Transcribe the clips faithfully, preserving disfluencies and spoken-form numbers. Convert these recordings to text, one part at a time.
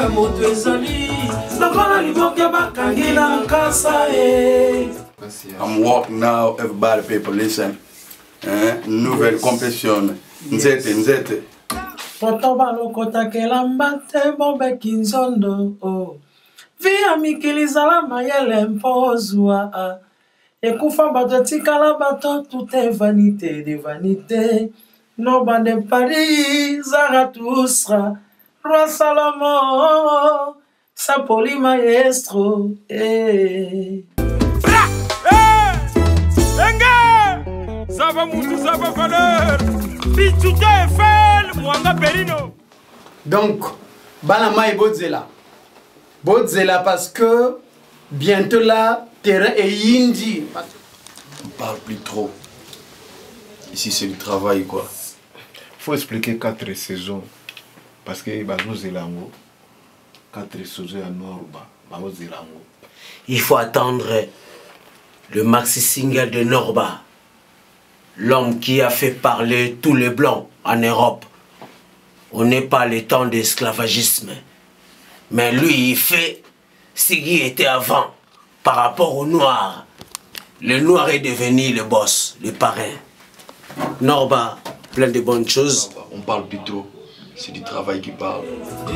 moto ezali lokola liboke bakangila nkasa e. I'm walking now, everybody people listen. Eh? Nouvelle compétition. Nzete, nzete. Poto balokota kelamba te bobe kinzondo oh. Via mikilizala mayele mpozwa ekufa bato tikala bato tout est vanité de vanité. Noba de Paris, Zarathustra, Roi Salomon, Sapoli maestro. Eh. Bra! Eh! Enga! Zava mutu, zava valeur. Bichuta Eiffel, Mwanga Perino. Donc, Banama et Bodzela. Bodzela parce que bientôt là, terrain est indi. On parle plus trop. Ici c'est du travail quoi. Faut expliquer quatre saisons parce que nous élango quatre saisons à Norba, il faut attendre le maxi single de Norba, l'homme qui a fait parler tous les blancs en Europe. On n'est pas le temps d'esclavagisme, mais lui il fait ce qui était avant par rapport au noir. Le noir est devenu le boss, le parrain. Norba, plein de bonnes choses. On parle plus trop, c'est du travail qui parle.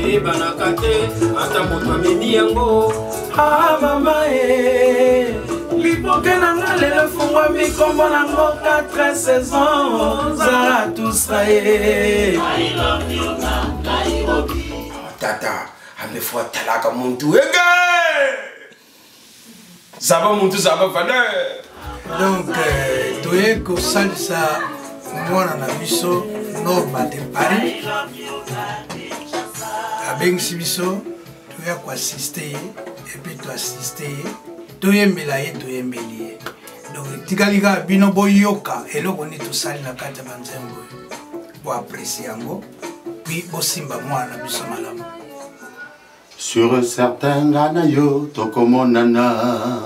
Ah maman eh, liboke nanga lelo fungwa mikombo nango quatre saisons Zarathustra eh. Tata, amefua talaka muntu ege. Zaba muntu zaba valeur. Donc, tu es que ça, moi, on a vu ça, Norba de Paris. Avec Sibiso, tu as assister, et puis tu assister, tu es melaye, tu es melié. Donc, tu as dit, bino boyoka, et là, on est tout sali na kata banzembo, pour apprécier ango, puis au simba moi, on a vu ça malam. Sur certains ganayo, tokomonana.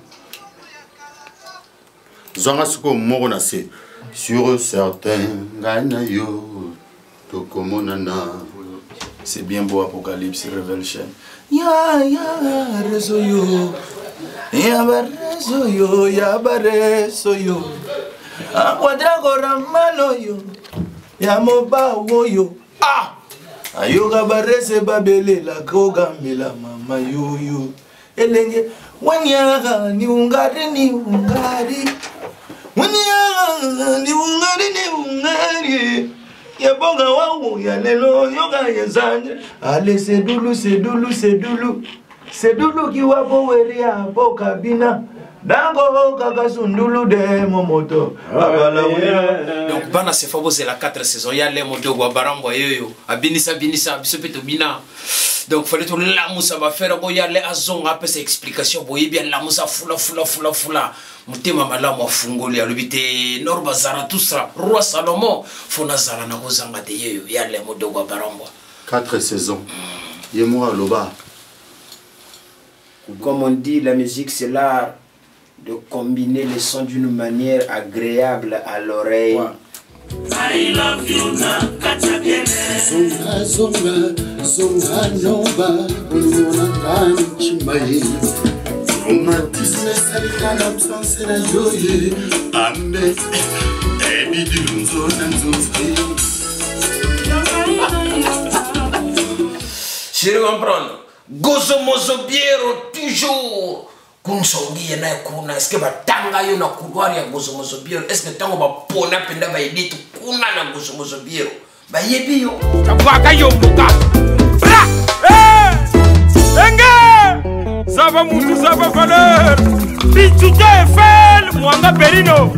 Zonga suko moko na se. Sur certains ganayo, tokomonana. C'est bien beau Apocalypse Revelation. Ya ya rezo yo, ya barezo yo, ya barezo yo. Akwadra koramalo yo, ya moba wo yo. Ah! Ayoga barese babele la koga mila mama yo yo. Elenge wanyaga ni ungari ni ungari. Wanyaga ni ungari ni ungari. Ya bonga wawu ya lelo yoga yezanje. Ale sedulu sedulu sedulu. Sedulu kiwa poweria boka bina. Dango kakasundulu de momoto. Donc bana se fabo c'est la quatre saisons ya le modo gwa barambo yoyo. Abinisa binisa bisopeto bina. Donc fallait tout la musa va faire go ya le azonga apesa explication boye bien la musa fula fula fula fula. Mutema malamu afungoli ya lubite Norba Zarathustra Roi Salomon fona zala na kozanga de yoyo ya le modo gwa barambo. Quatre saisons. Yemo aloba. Comme on dit, la musique c'est l'art de combiner les sons d'une manière agréable à l'oreille. I love you na kachabiene. Zonga zonga zonga nomba unona kani chimbaye. Romantisme salika l'absence la joie. Ambe ebi dilunzo nanzofi. Je comprends. Gozo mozo biero toujours. Kunsongi na kuna est-ce que batanga yo na couloir ya gozo mozo biero est-ce que tango ba pona penda ba edit kuna na gozo mozo biero ba yebi yo kabaka yo muka bra eh enga zava mutu zava valeur bichuta Eiffel Mwanga Perino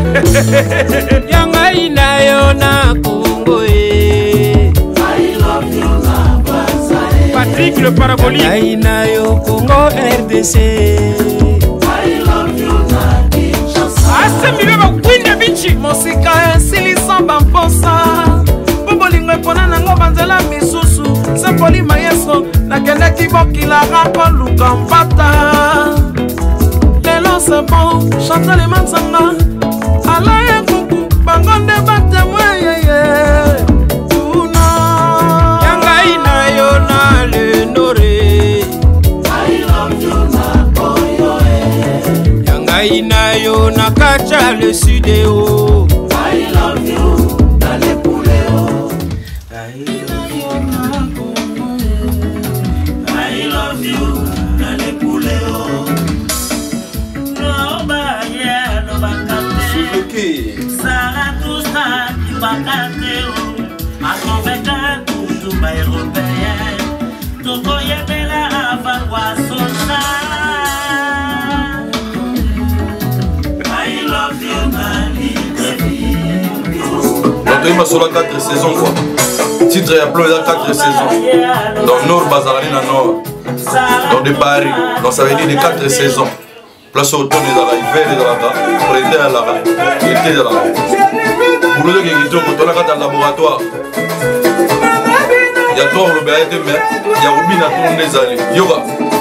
yanga ina yo na Congo eh I love you na Patrick le parabolique Aina yo Congo R D C I love you na Kinshasa Asemile ba winde bichi Mosika ensilisa bamposa Bobolingo epona nango banzela misusu Sepoli mayeso nakendeki bokila rako luka mpata Lelo c'est bon, chante les mansanga Alaye kuku, bangonde bate mweye Tuna Yanga ina yo na le no toyeba solo quatre saisons quoi. Titre ya plan eza quatre saisons. Donc Nord bazalani na Nord. Donc de Paris. Donc ça veut dire de quatre saisons. Place automne ezalaka, hiver ezalaka, printemps ezalaka, été ezalaka. Boulot qui est kitoko tona kata laboratoire. Ya tort le ba été mais ya rubina tourne des années. Yoga.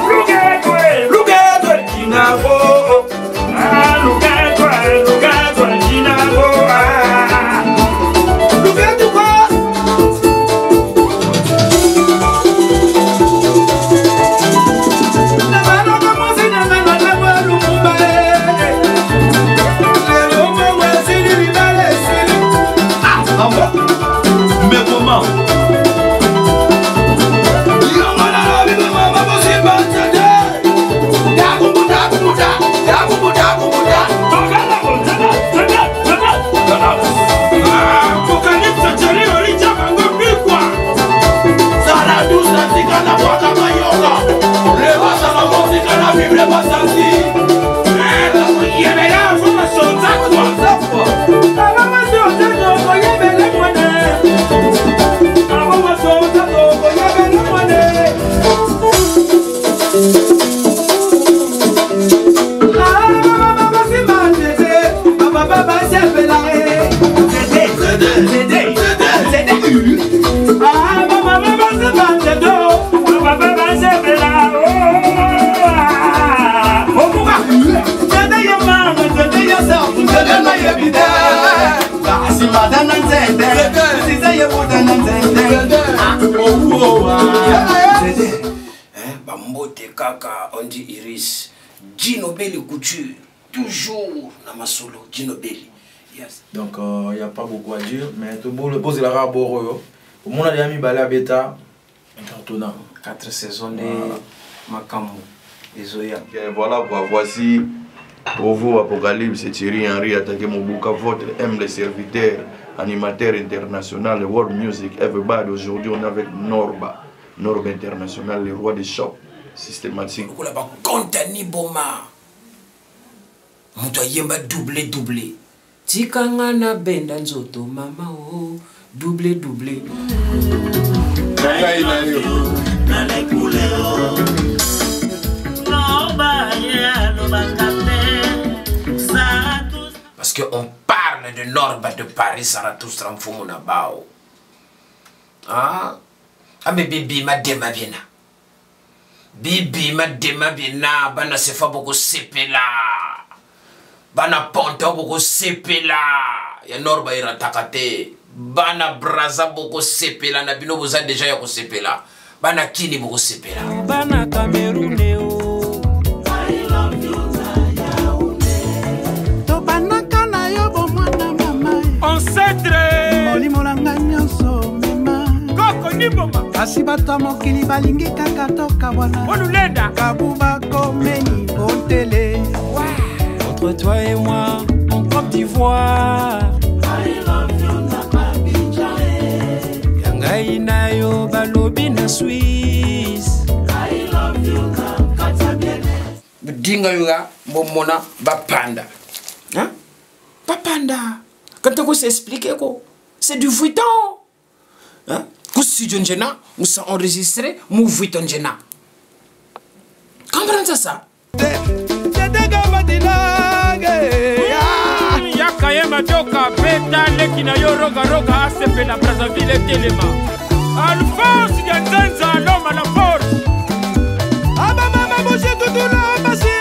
Mais comment? Kaka, on dit Iris, Gino Belli couture, toujours dans ma solo, Gino Belli. Yes. Donc il euh, n'y a pas beaucoup à dire, mais tout le monde la raboro. Au monde a mis Bala Beta, incartonnant. Quatre saisons de Makamou et Zoya. Okay, voilà quoi, voici pour vous Apocalypse, c'est Thierry Henry, attaqué mon bouc à votre aime les serviteurs, animateur international, World Music, everybody. Aujourd'hui on est avec Norba, Norba International, le roi des shops. Systématique. On a contenu Boma. On doit yemba doublé doublé. Tikanga na benda nzoto mama oh doublé doublé. Parce qu'on parle de Norba de Paris, Zarathustra Mfumuna Bao. Ah, ah mais bibi ma dema biena. Bibi ma dema bina bana sefa boko sepela bana ponta boko sepela ya Norba ira takate bana braza boko sepela na bino boza deja ya ko sepela bana kini boko sepela bana Camerounais o I love you Yaoundé to bana kana yo bo mwana mama ancêtre moli molanga nyonso mema koko ni bomba kasi bato mokili balingi kaka toka wana olulenda kabuba komeni botele entre toi et moi en Côte d'Ivoire I love you na Abidjan yangai na yo balobi na Suisse I love you na Katabele dinga yuga momona bapanda hein bapanda quand on s'explique quoi c'est du vuitton hein si John Jena, nous sommes enregistrés, nous vuitons Jena. Comprenez ça? Yakayema Doka, Beta, Lekina Yoroga Roga, A C P, la Brazzaville et Téléma. Alphonse Yanzenza, l'homme à la force. Ah, maman, maman, j'ai tout là,